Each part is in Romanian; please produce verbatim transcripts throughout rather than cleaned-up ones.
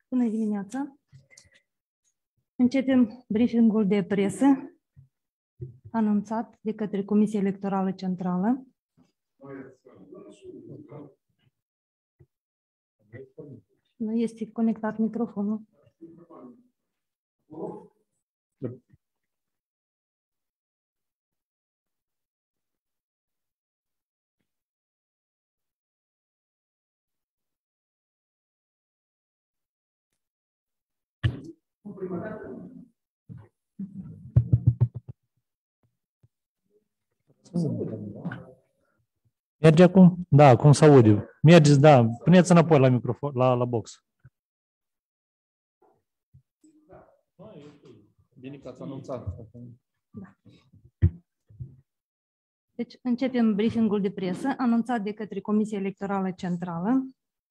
Bună dimineața! Începem briefingul de presă anunțat de către Comisia Electorală Centrală. Nu este conectat microfonul. Merge acum? Da, acum se aude. Mergeți, da. Puneți înapoi la microfon, la, la box. Bine că ați anunțat. Da. Deci începem briefingul de presă anunțat de către Comisia Electorală Centrală.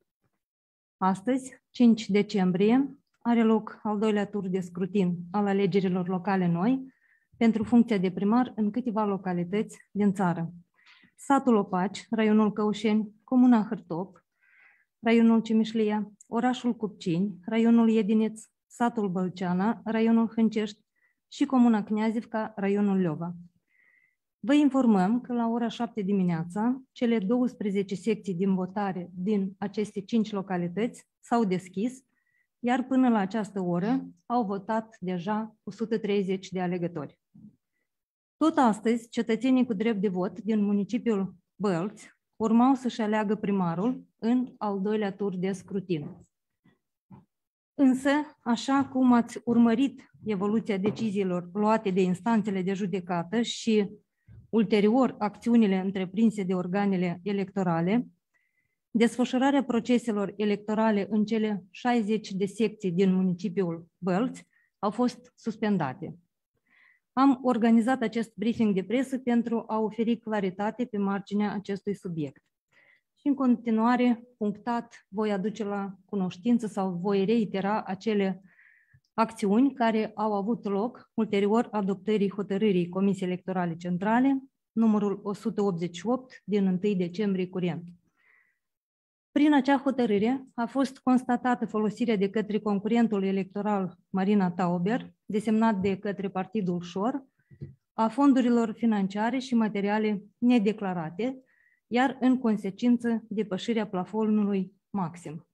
Astăzi, cinci decembrie, are loc al doilea tur de scrutin al alegerilor locale noi pentru funcția de primar în câteva localități din țară. Satul Opaci, raionul Căușeni, comuna Hârtop, raionul Cimișlia, orașul Cupcini, raionul Iedineț, satul Bălceana, raionul Hâncești și comuna Cneazivca, raionul Leova. Vă informăm că la ora șapte dimineața, cele douăsprezece secții din votare din aceste cinci localități s-au deschis, iar până la această oră au votat deja o sută treizeci de alegători. Tot astăzi, cetățenii cu drept de vot din municipiul Bălți urmau să-și aleagă primarul în al doilea tur de scrutin. Însă, așa cum ați urmărit evoluția deciziilor luate de instanțele de judecată și ulterior acțiunile întreprinse de organele electorale, desfășurarea proceselor electorale în cele șaizeci de secții din municipiul Bălți au fost suspendate. Am organizat acest briefing de presă pentru a oferi claritate pe marginea acestui subiect. Și în continuare, punctat, voi aduce la cunoștință sau voi reitera acele acțiuni care au avut loc ulterior adoptării hotărârii Comisiei Electorale Centrale, numărul o sută optzeci și opt din întâi decembrie curent. Prin acea hotărâre a fost constatată folosirea de către concurentul electoral Marina Tauber, desemnat de către Partidul Șor, a fondurilor financiare și materiale nedeclarate, iar în consecință depășirea plafonului maxim.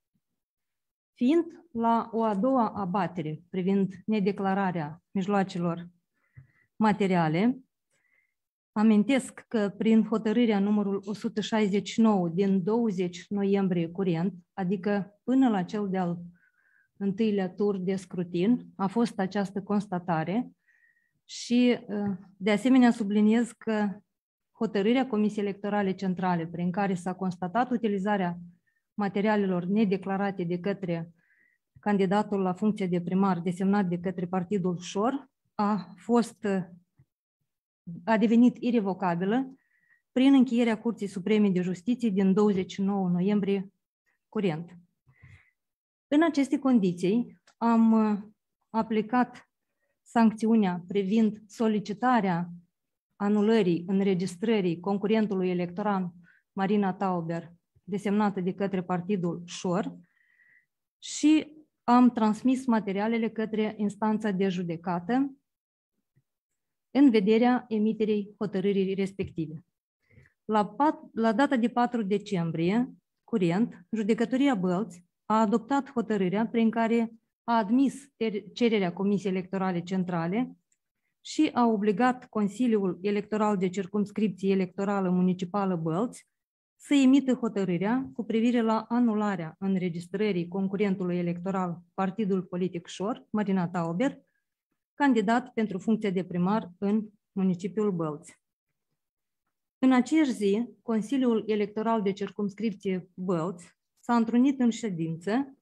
Fiind la o a doua abatere privind nedeclararea mijloacelor materiale, amintesc că prin hotărârea numărul o sută șaizeci și nouă din douăzeci noiembrie curent, adică până la cel de-al întâilea tur de scrutin, a fost această constatare și de asemenea subliniez că hotărârea Comisiei Electorale Centrale, prin care s-a constatat utilizarea materialelor nedeclarate de către candidatul la funcție de primar desemnat de către Partidul Șor, a fost a devenit irevocabilă prin încheierea Curții Supreme de Justiție din douăzeci și nouă noiembrie curent. În aceste condiții am aplicat sancțiunea privind solicitarea anulării înregistrării concurentului electoral Marina Tauber, desemnată de către Partidul Șor, și am transmis materialele către instanța de judecată în vederea emiterii hotărârii respective. La, pat, la data de patru decembrie, curent, Judecătoria Bălți a adoptat hotărârea prin care a admis cererea Comisiei Electorale Centrale și a obligat Consiliul Electoral de Circumscripție Electorală Municipală Bălți să emită hotărârea cu privire la anularea înregistrării concurentului electoral Partidul Politic Șor, Marina Tauber, candidat pentru funcția de primar în municipiul Bălți. În aceeași zi, Consiliul Electoral de Circumscripție Bălți s-a întrunit în ședință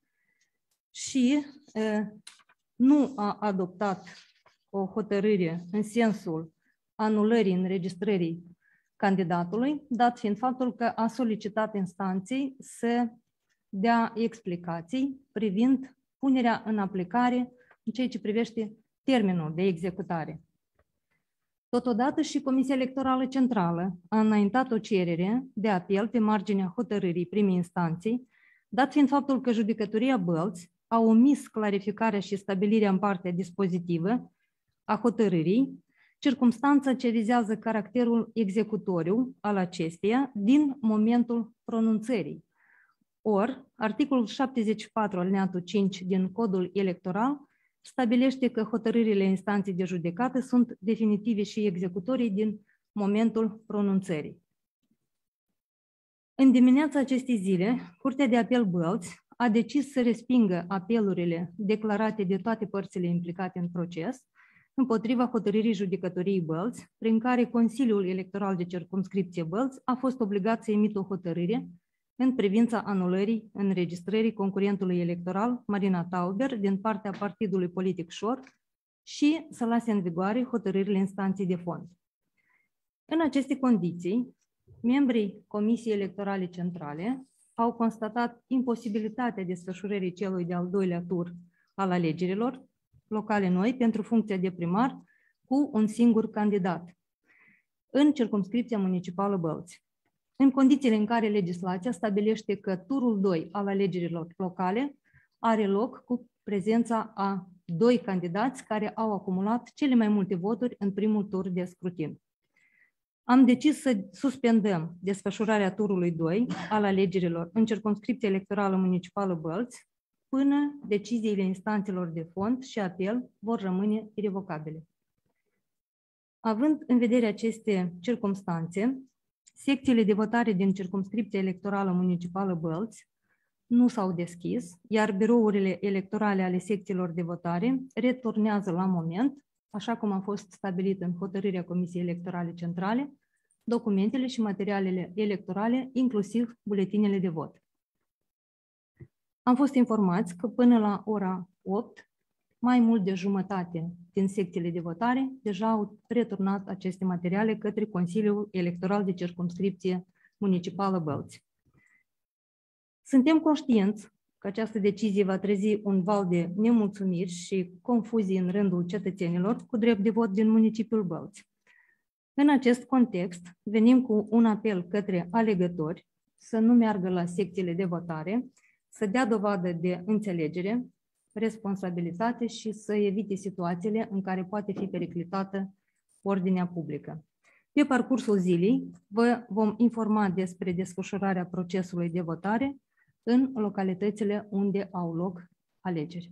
și e, nu a adoptat o hotărâre în sensul anulării înregistrării candidatului, dat fiind faptul că a solicitat instanței să dea explicații privind punerea în aplicare în ceea ce privește termenul de executare. Totodată și Comisia Electorală Centrală a înaintat o cerere de apel pe marginea hotărârii primei instanței, dat fiind faptul că Judecătoria Bălți a omis clarificarea și stabilirea în partea dispozitivă a hotărârii, circumstanță ce vizează caracterul executoriu al acesteia din momentul pronunțării. Or, articolul șaptezeci și patru alineatul cinci din Codul Electoral stabilește că hotărârile instanței de judecată sunt definitive și executorii din momentul pronunțării. În dimineața acestei zile, Curtea de Apel Bălți a decis să respingă apelurile declarate de toate părțile implicate în proces împotriva hotărârii judecătoriei Bălți, prin care Consiliul Electoral de Circumscripție Bălți a fost obligat să emită o hotărâre în privința anulării înregistrării concurentului electoral Marina Tauber din partea partidului politic Șor și să lase în vigoare hotărârile instanței de fond. În aceste condiții, membrii Comisiei Electorale Centrale au constatat imposibilitatea desfășurării celui de-al doilea tur al alegerilor locale noi pentru funcția de primar cu un singur candidat în circumscripția municipală Bălți. În condițiile în care legislația stabilește că turul doi al alegerilor locale are loc cu prezența a doi candidați care au acumulat cele mai multe voturi în primul tur de scrutin. Am decis să suspendăm desfășurarea turului doi al alegerilor în circumscripția electorală municipală Bălți până deciziile instanțelor de fond și apel vor rămâne irevocabile. Având în vedere aceste circumstanțe, secțiile de votare din circumscripția electorală municipală Bălți nu s-au deschis, iar birourile electorale ale secțiilor de votare returnează la moment, așa cum a fost stabilit în hotărârea Comisiei Electorale Centrale, documentele și materialele electorale, inclusiv buletinele de vot. Am fost informați că până la ora opt, mai mult de jumătate din secțiile de votare deja au returnat aceste materiale către Consiliul Electoral de Circumscripție Municipală Bălți. Suntem conștienți că această decizie va trezi un val de nemulțumiri și confuzii în rândul cetățenilor cu drept de vot din municipiul Bălți. În acest context, venim cu un apel către alegători să nu meargă la secțiile de votare, să dea dovadă de înțelegere, responsabilitate și să evite situațiile în care poate fi periclitată ordinea publică. Pe parcursul zilei vă vom informa despre desfășurarea procesului de votare în localitățile unde au loc alegeri.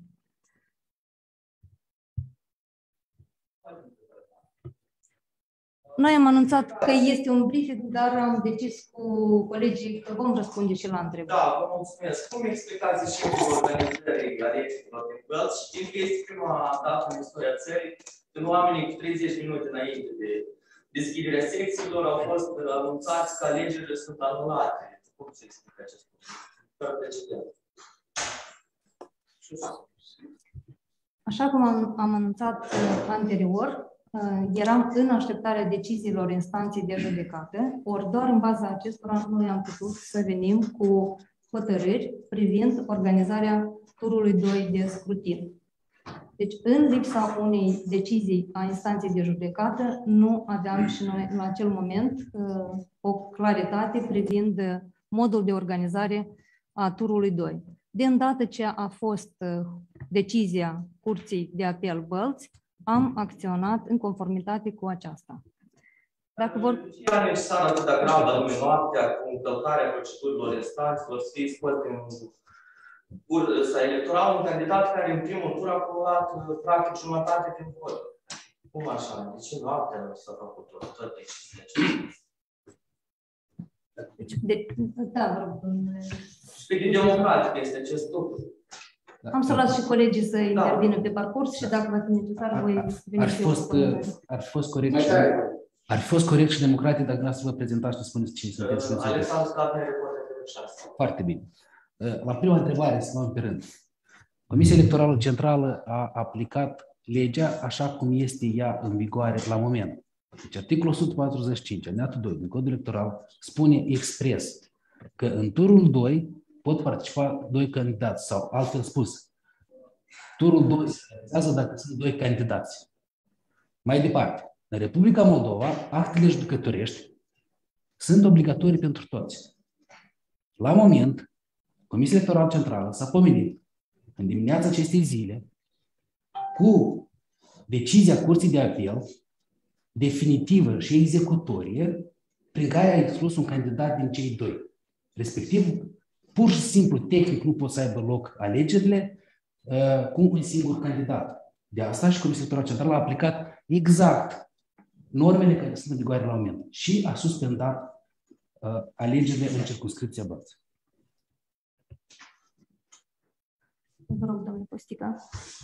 Noi am anunțat că este un briefing, dar am decis cu colegii că vom răspunde și la întrebări. Da, vă mulțumesc. Cum explicați și organizării alegerilor din Bălți? Știm că este prima dată în istoria țării când oamenii cu treizeci minute înainte de deschiderea secțiilor au fost anunțați că alegerile sunt anulate. Cum se explică acest lucru? Fără precedent. Așa cum am, am anunțat anterior, eram în așteptarea deciziilor instanței de judecată, ori doar în baza acestora noi am putut să venim cu hotărâri privind organizarea turului doi de scrutin. Deci, în lipsa unei decizii a instanței de judecată, nu aveam și noi în acel moment o claritate privind modul de organizare a turului doi. De îndată ce a fost decizia Curții de Apel Bălți, am acționat în conformitate cu aceasta. Dacă vor... Ce era necesar atât de grav, dar în noaptea, cu încălcarea procedurilor instanțelor, să fie scos din cursa electorală un candidat care în primul tur a acumulat practic jumătate din vot. Cum așa? De ce noaptea nu s-a făcut tot deciziile acestea? De, da, vă rog. Și cât de democratic este acest lucru. Da. Am să las și colegii să intervină da. pe parcurs și dacă va fi necesar, voi veni ar fi fost, ar fi fost corect și, ar fi fost corect și democratic dacă vreau să vă prezentați și să spuneți cine sunteți. Alexandru Scapne, Reporter șase. Foarte bine. La prima întrebare, să luăm pe rând. Comisia Electorală Centrală a aplicat legea așa cum este ea în vigoare la moment. Deci articolul o sută patruzeci și cinci, alineatul doi din Codul Electoral spune expres că în turul doi pot participa doi candidați sau altfel spus. Turul doi se realizează dacă sunt doi candidați. Mai departe, în Republica Moldova, actele judecătorești sunt obligatorii pentru toți. La moment, Comisia Electorală Centrală s-a pomenit în dimineața acestei zile, cu decizia Curții de Apel, definitivă și executorie, prin care a exclus un candidat din cei doi. Respectiv, pur și simplu, tehnic, nu pot să aibă loc alegerile uh, cu un singur candidat. De asta și Comisia Electorală Centrală a aplicat exact normele care sunt în vigoare la moment și a suspendat uh, alegerile în circumscripția Bălți. Vă rog, domnule Postica.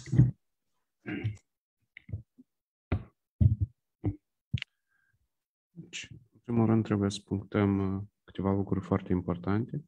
Deci, în primul rând, trebuie să punctăm câteva lucruri foarte importante.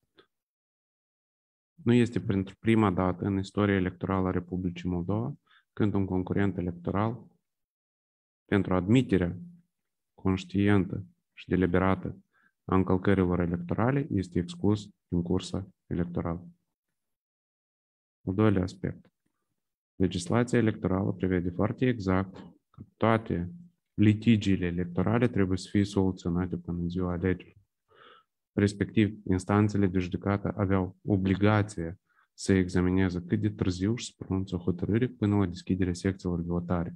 Nu este pentru prima dată în istoria electorală a Republicii Moldova când un concurent electoral, pentru admiterea conștientă și deliberată a încălcărilor electorale, este exclus din cursa electorală. Al doilea aspect. Legislația electorală prevede foarte exact că toate litigiile electorale trebuie să fie soluționate până în ziua alegerilor. Respectiv, instanțele de judecată aveau obligația să examineze cât de târziu și să pronunțe o hotărâre până la deschiderea secțiilor de votare.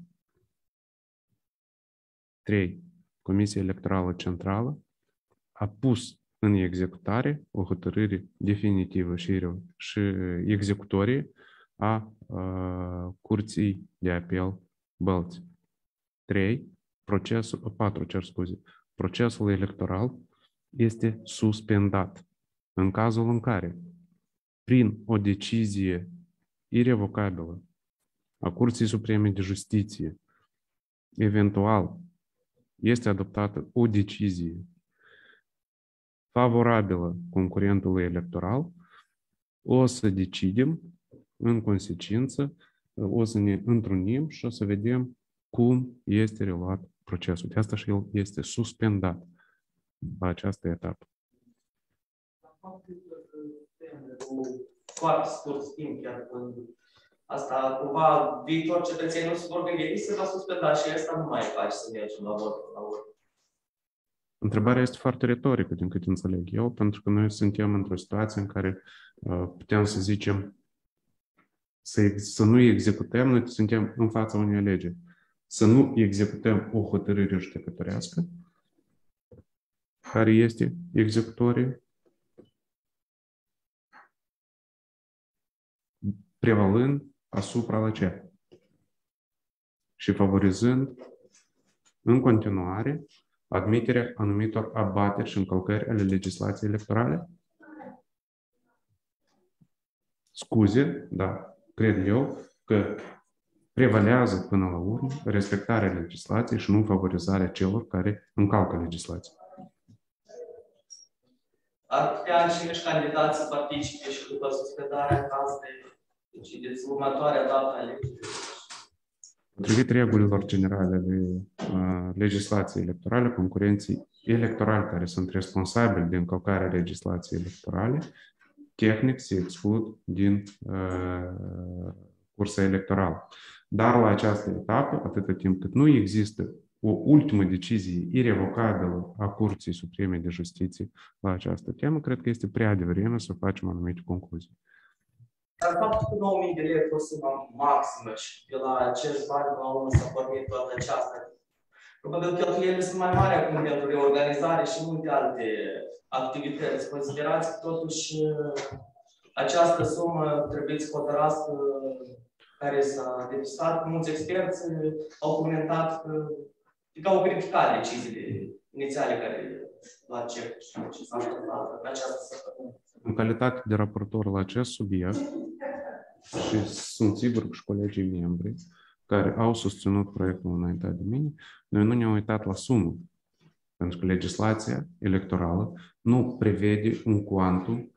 trei. Comisia Electorală Centrală a pus în executare o hotărâre definitivă și, și executorie a, a Curții de Apel Bălți. trei. Procesul, patru, cer scuze, procesul electoral este suspendat în cazul în care, prin o decizie irevocabilă a Curții Supreme de Justiție, eventual este adoptată o decizie favorabilă concurentului electoral, o să decidem, în consecință, o să ne întrunim și o să vedem cum este reluat procesul. De asta și el este suspendat la această etapă. Foarte scurt timp, chiar când asta, cumva, viitor cetățenii nu se vor gândi, se va suspenda și asta nu mai face să mergem la vot. La vot. Întrebarea este foarte retorică, din câte înțeleg eu, pentru că noi suntem într-o situație în care uh, putem să zicem să, să nu executăm, noi suntem în fața unei alegeri, să nu executăm o hotărâre judecătorească, care este executorie, prevalând asupra la ce? Și favorizând în continuare admiterea anumitor abateri și încălcări ale legislației electorale? Scuze, da, cred eu că prevalează până la urmă respectarea legislației și nu favorizarea celor care încalcă legislația. Ar putea și niște candidați să participe și după suspendarea în caz de decideți următoarea dată a alegerii. Potrivit regulilor generale ale uh, legislației electorale, concurenții electorali care sunt responsabili de încălcarea legislației electorale, tehnic se exclud din uh, cursa electorală. Dar la această etapă, atâta timp cât nu există o ultimă decizie irevocabilă a Curții Supreme de Justiție la această temă, cred că este prea devreme să facem anumite concluzii. Dar faptul că nouă mii de lei a fost suma maximă și de la acești bani la urmă s-a pornit toată aceasta, probabil că cheltuielile sunt mai mari acum pentru reorganizare și multe alte activități. Considerați că totuși această sumă trebuie să hotărască care s-a depisat. Mulți experți au comentat că, că au criticat deciziile inițiale care la ce ce s-a întâmplat în această săptămână. În calitate de raportor la acest subiect, și sunt sigur că și colegii membri care au susținut proiectul înaintea de mine, noi nu ne-am uitat la sumă, pentru că legislația electorală nu prevede un cuantum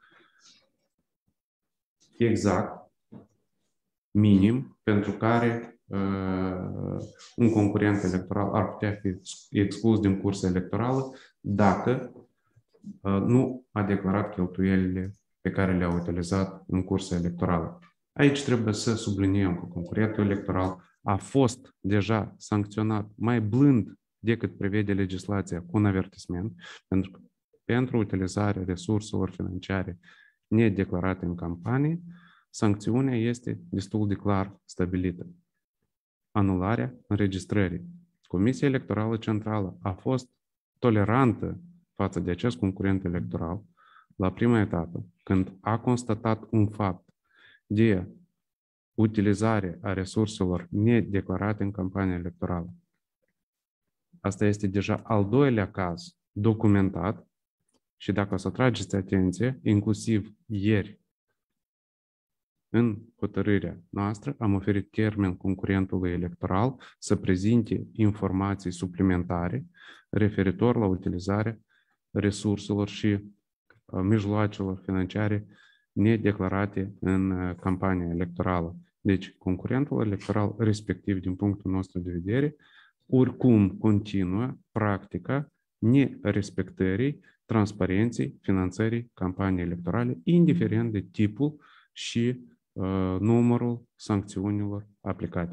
exact, minim, pentru care uh, un concurent electoral ar putea fi exclus din cursa electorală dacă uh, nu a declarat cheltuielile pe care le-a utilizat în cursa electorală. Aici trebuie să subliniem că concurentul electoral a fost deja sancționat mai blând decât prevede legislația cu un avertisment, pentru că pentru utilizarea resurselor financiare nedeclarate în campanie, sancțiunea este destul de clar stabilită. Anularea înregistrării. Comisia Electorală Centrală a fost tolerantă față de acest concurent electoral la prima etapă, când a constatat un fapt de utilizare a resurselor nedeclarate în campania electorală. Asta este deja al doilea caz documentat și dacă o să trageți atenție, inclusiv ieri, în hotărârea noastră, am oferit termen concurentului electoral să prezinte informații suplimentare referitor la utilizarea resurselor și mijloacelor financiare nedeclarate în campania electorală. Deci, concurentul electoral respectiv, din punctul nostru de vedere, oricum continuă practica nerespectării transparenței finanțării campaniei electorale, indiferent de tipul și uh, numărul sancțiunilor aplicate.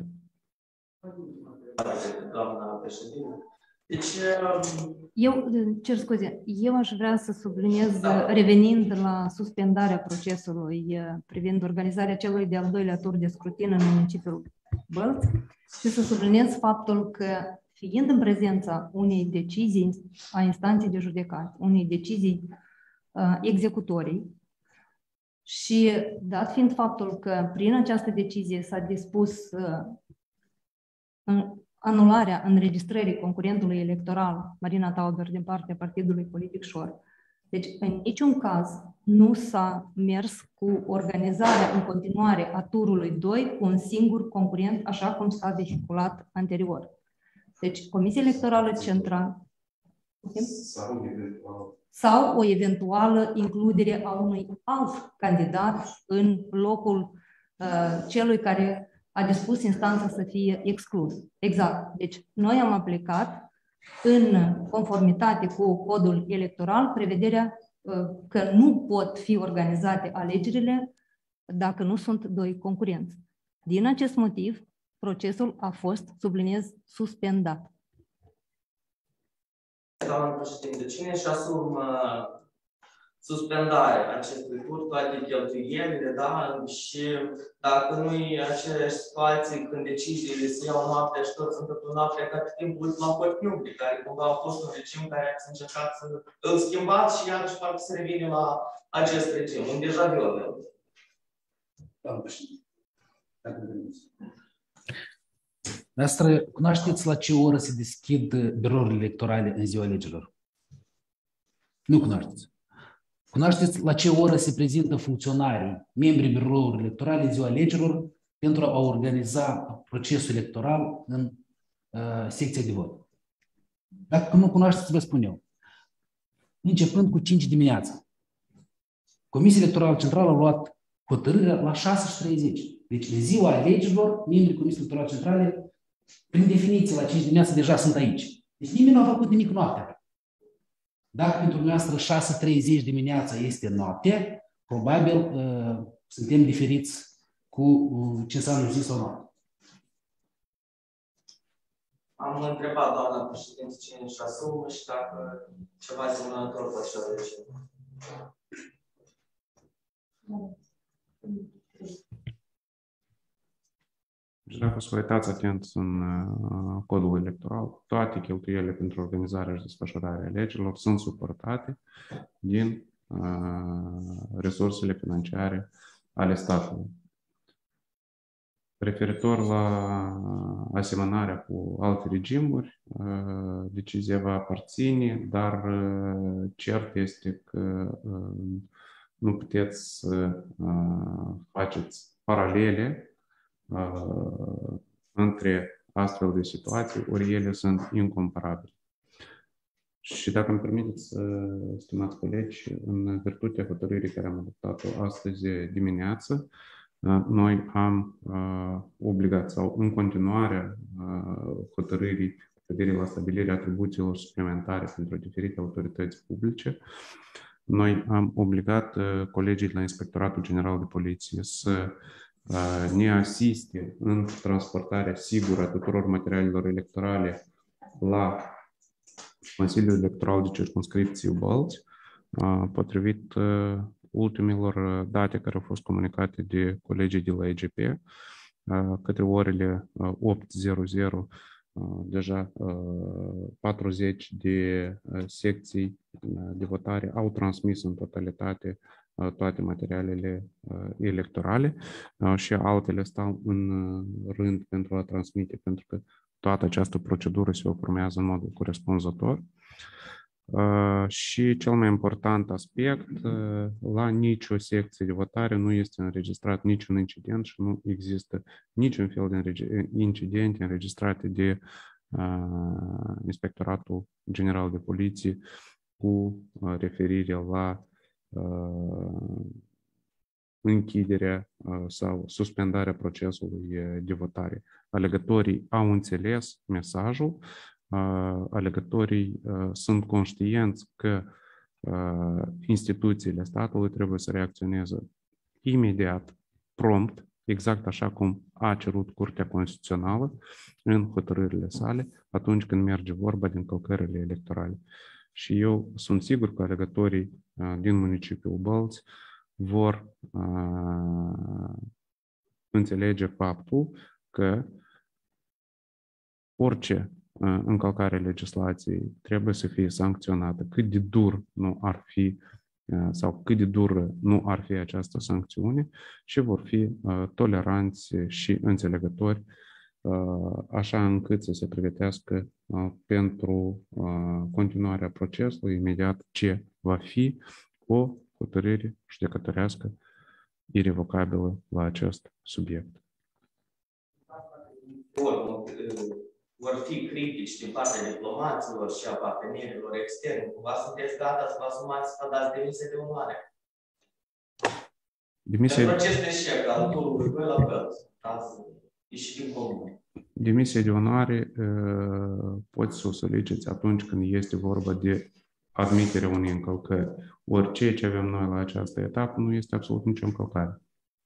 Doamna președinte. Deci, Eu, cer scuze, eu aș vrea să subliniez, revenind la suspendarea procesului privind organizarea celui de-al doilea tur de scrutin în municipiul Bălți și să subliniez faptul că, fiind în prezența unei decizii a instanței de judecată, unei decizii uh, executorii, și dat fiind faptul că prin această decizie s-a dispus uh, în, anularea înregistrării concurentului electoral Marina Tauber din partea Partidului Politic Șor. Deci, în niciun caz nu s-a mers cu organizarea în continuare a turului doi cu un singur concurent, așa cum s-a vehiculat anterior. Deci, Comisia Electorală Centrală sau o eventuală includere a unui alt candidat în locul uh, celui care a dispus instanța să fie exclus. Exact. Deci, noi am aplicat în conformitate cu codul electoral prevederea că nu pot fi organizate alegerile dacă nu sunt doi concurenți. Din acest motiv, procesul a fost, subliniez, suspendat. Doamna președinte, cine își asumă suspendarea acestui tur, toate cheltuielile, da? Și dacă nu e aceeași situație când deciziile se iau noaptea și tot se întâmplă noaptea, ca pe timpul la Părtniubi, care cumva a fost un regim care ați încercat să îl schimbați și iarăși parcă să revine la acest regim. Un deja viu avem. Doamna președinte, dacă îmi permiți. Noastră, cunoașteți la ce oră se deschid birourile electorale în ziua alegerilor? Nu cunoașteți. Cunoașteți la ce oră se prezintă funcționarii, membrii birourilor electorale în ziua alegerilor pentru a organiza procesul electoral în uh, secția de vot? Dacă nu cunoașteți, vă spun eu. Începând cu cinci dimineața. Comisia Electorală Centrală a luat hotărârea la șase și treizeci. Deci în ziua alegerilor, membrii Comisiei Electorale Centrale, prin definiție, la cinci dimineața deja sunt aici. Deci nimeni nu a făcut nimic noaptea. Dacă pentru noastră șase și treizeci dimineața este noapte, probabil uh, suntem diferiți cu uh, ce s-a zi sau noapte. Am întrebat doamna președinte cine își asumă și dacă ceva asemănător cu așa regim. Și dacă să vă uitați atent în uh, codul electoral, toate cheltuielile pentru organizarea și desfășurarea alegerilor sunt suportate din uh, resursele financiare ale statului. Referitor la asemănarea cu alte regimuri, uh, decizia va aparține, dar uh, cert este că uh, nu puteți să uh, faceți paralele Uh, între astfel de situații, ori ele sunt incomparabile. Și dacă îmi permiteți, uh, stimați colegi, în virtutea hotărârii care am adoptat-o astăzi dimineață, uh, noi am uh, obligat sau în continuare uh, hotărârii cu privire la stabilirea atribuțiilor suplimentare pentru diferite autorități publice, noi am obligat uh, colegii de la Inspectoratul General de Poliție să ne asiste în transportarea sigură a tuturor materialelor electorale la Consiliul Electoral de Circumscripție Bălți, potrivit ultimilor date care au fost comunicate de colegii de la E G P, către orele opt zero zero, deja patruzeci de secții de votare au transmis în totalitate toate materialele electorale și altele stau în rând pentru a transmite, pentru că toată această procedură se urmează în modul corespunzător. Și cel mai important aspect, la nicio secție de votare nu este înregistrat niciun incident și nu există niciun fel de incidente înregistrate de Inspectoratul General de Poliție cu referire la închiderea sau suspendarea procesului de votare. Alegătorii au înțeles mesajul, alegătorii sunt conștienți că instituțiile statului trebuie să reacționeze imediat, prompt, exact așa cum a cerut Curtea Constituțională în hotărârile sale atunci când merge vorba de încălcările electorale. Și eu sunt sigur că alegătorii din municipiul Bălți vor înțelege faptul că orice încălcare legislației trebuie să fie sancționată, cât de dur nu ar fi sau cât de dură nu ar fi această sancțiune și vor fi toleranți și înțelegători așa încât să se pregătească pentru continuarea procesului imediat ce va fi o hotărâre judecătorească irevocabilă la acest subiect. Vor fi critici din partea diplomaților și a partenerilor externi. Cumva sunteți gata să vă asumați să dați demisie de onoare? Demisie... Pentru acest eșec al turului doi la Bălți, ca să ieși din comun. Demisie de onoare uh, poți să o soliciți atunci când este vorba de admiterea unei încălcări. Ori ceea ce avem noi la această etapă nu este absolut nicio încălcare.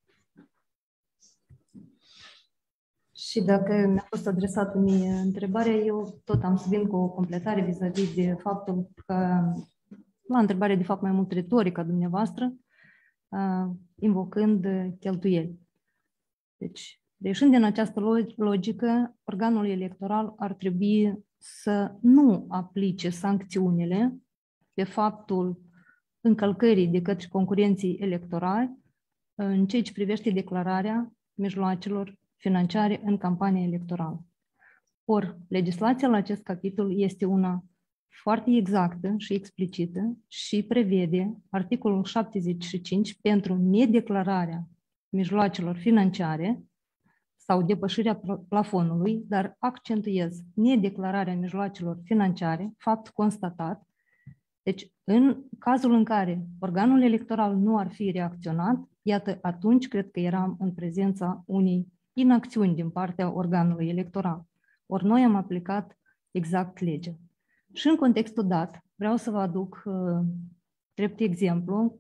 Și dacă mi-a fost adresată mie întrebarea, eu tot am să vin cu o completare vis-a-vis de faptul că, la întrebare de fapt mai mult retorica dumneavoastră, invocând cheltuieli. Deci, reșind din această logică, organul electoral ar trebui să nu aplice sancțiunile pe faptul încălcării de către concurenții electorali în ceea ce privește declararea mijloacelor financiare în campania electorală. Or, legislația la acest capitol este una foarte exactă și explicită și prevede articolul șaptezeci și cinci pentru nedeclararea mijloacelor financiare sau depășirea plafonului, dar accentuez nedeclararea mijloacelor financiare, fapt constatat. Deci, în cazul în care organul electoral nu ar fi reacționat, iată, atunci cred că eram în prezența unei inacțiuni din partea organului electoral. Ori noi am aplicat exact legea. Și în contextul dat, vreau să vă aduc uh, drept exemplu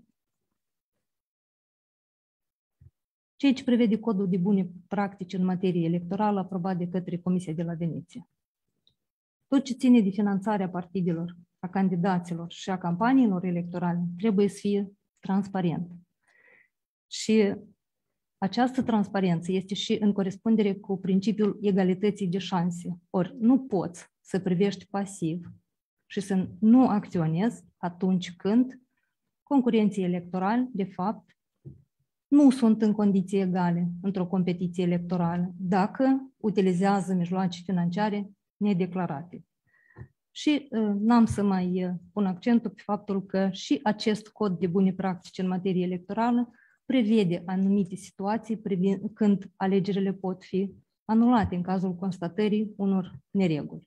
ceea ce prevede codul de bune practici în materie electorală aprobat de către Comisia de la Veneția. Tot ce ține de finanțarea partidelor, a candidaților și a campaniilor electorale trebuie să fie transparent. Și această transparență este și în corespundere cu principiul egalității de șanse. Ori nu poți să privești pasiv și să nu acționezi atunci când concurenții electorali, de fapt, nu sunt în condiții egale într-o competiție electorală dacă utilizează mijloace financiare nedeclarate. Și uh, n-am să mai uh, pun accentul pe faptul că și acest cod de bune practici în materie electorală prevede anumite situații privind, când alegerile pot fi anulate în cazul constatării unor nereguli.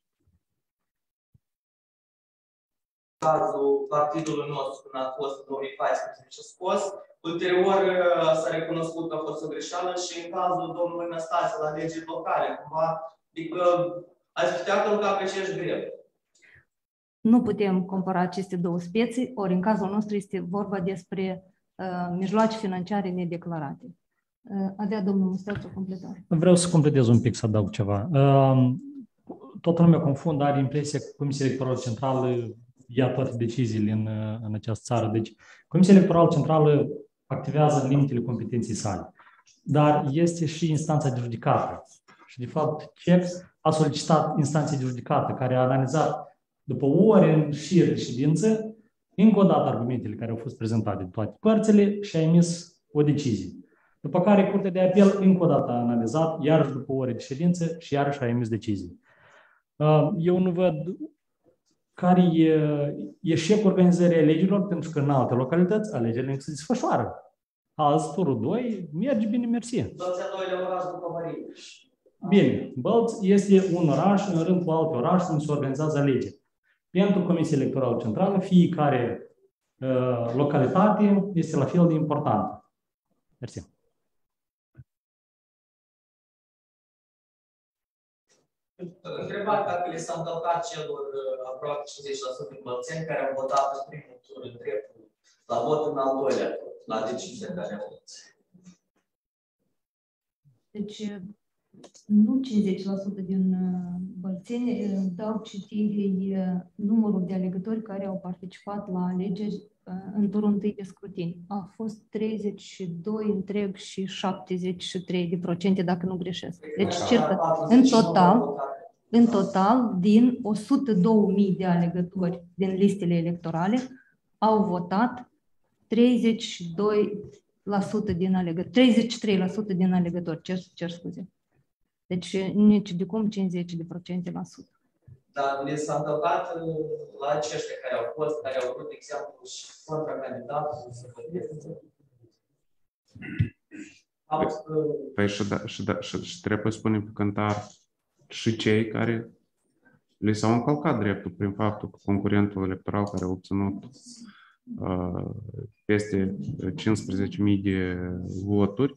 Cazul partidului nostru când a fost în două mii paisprezece scos, ulterior s-a recunoscut că a fost o greșeală și în cazul domnului Năstase la legii locale, cumva, adică ați putea călca pe aceeași grev. Nu putem compara aceste două speții, ori în cazul nostru este vorba despre uh, mijloace financiare nedeclarate. Uh, avea domnul Musteț o completare. Vreau să completez un pic, să adaug ceva. Uh, toată lumea confundă, are impresia că Comisia Electorală Centrală ia toate deciziile în, în această țară. Deci, Comisia Electorală Centrală activează în limitele competenței sale, dar este și instanța de judecată. Și, de fapt, C E P a solicitat instanței de judecată, care a analizat după ore în șir de ședință, încă o dată argumentele care au fost prezentate de toate părțile și a emis o decizie. După care Curtea de Apel încă o dată a analizat, iarăși după ore de ședință și iarăși a emis decizie. Eu nu văd care e eșecul organizării alegerilor, pentru că în alte localități alegerile încă se desfășoară. Azi, turul doi, merge bine, mersi. Bălți a doilea oraș după Mărineș. Bine, Bălți este un oraș în rând cu alte orașe unde se organizează alegeri. Pentru Comisia Electorală Centrală, fiecare uh, localitate este la fel de importantă. Mersi. Întrebat dacă le s-a întâmplat celor aproape cincizeci la sută din bălțeni care au votat în primul tur în dreptul la vot în al doilea tur, la decizia care au luat. Deci, nu cincizeci la sută din bălțeni dau citirii numărul de alegători care au participat la alegeri în turul întâi de scrutin. A fost treizeci și doi întreg și șaptezeci și trei de procente, dacă nu greșesc. Deci, circa, în total, în total, din o sută două mii de alegători din listele electorale, au votat treizeci și doi la sută din alegători, treizeci și trei la sută din alegători, cer, cer scuze. Deci, nici de cum cincizeci de procente la sută. Dar le s-a întâmplat la aceștia care au fost, care au vrut, de exemplu, și contracandidatul să voteze. Păi și, da, și, da, și, și trebuie să spunem pe cântar și cei care le s-au încălcat dreptul prin faptul că concurentul electoral care a obținut uh, peste cincisprezece mii de voturi,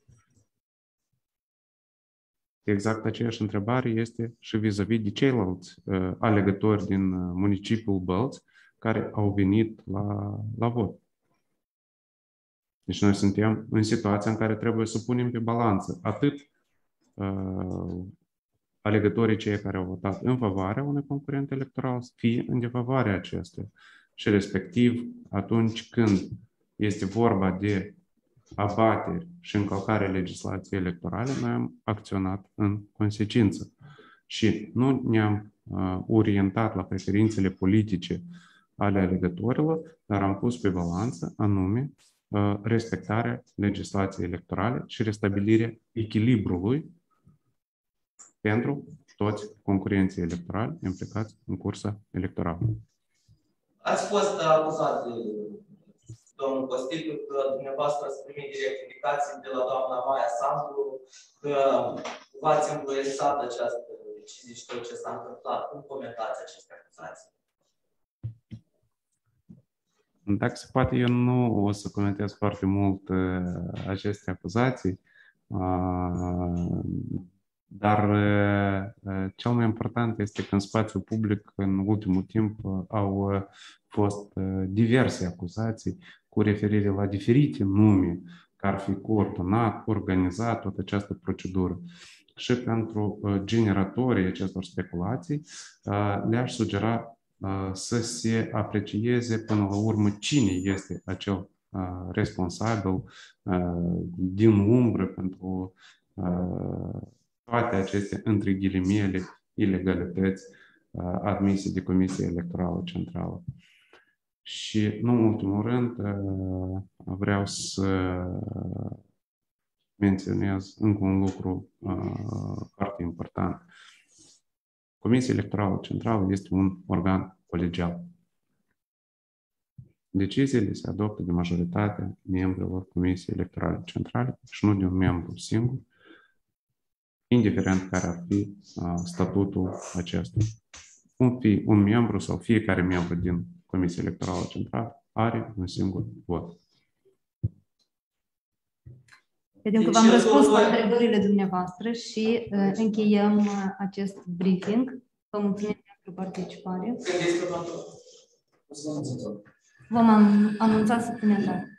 exact aceeași întrebare este și vis-a-vis de ceilalți uh, alegători din municipiul Bălți care au venit la, la vot. Deci noi suntem în situația în care trebuie să punem pe balanță atât uh, alegătorii cei care au votat în favoarea unui concurent electoral, fie în defavoarea acestuia. Și respectiv, atunci când este vorba de abateri și încălcarea legislației electorale, noi am acționat în consecință. Și nu ne-am uh, orientat la preferințele politice ale alegătorilor, dar am pus pe balanță anume uh, respectarea legislației electorale și restabilirea echilibrului pentru toți concurenții electorali implicați în cursa electorală. Ați fost acuzat de domnul Costicu că dumneavoastră ați primit direct indicații de la doamna Maia Sandu că v-ați influențat această decizie și tot ce s-a întâmplat. Cum comentați aceste acuzații? Dacă se poate, eu nu o să comentez foarte mult aceste acuzații, dar cel mai important este că în spațiul public, în ultimul timp, au fost diverse acuzații cu referire la diferite nume care ar fi coordonat, organizat toată această procedură. Și pentru generatorii acestor speculații le-aș sugera să se aprecieze până la urmă cine este acel responsabil din umbră pentru toate aceste, între ghilimele, ilegalități admise de Comisia Electorală Centrală. Și, nu în ultimul rând, vreau să menționez încă un lucru foarte important. Comisia Electorală Centrală este un organ colegial. Deciziile se adoptă de majoritatea membrilor Comisiei Electorale Centrale și nu de un membru singur, indiferent care ar fi statutul acesta. Un, fi, un membru sau fiecare membru din Comisia Electorală Centrală are un singur vot. Vedem că v-am răspuns la întrebările dumneavoastră și uh, încheiem uh, acest briefing. Vă mulțumim pentru participare. Vom anunța săptămâna.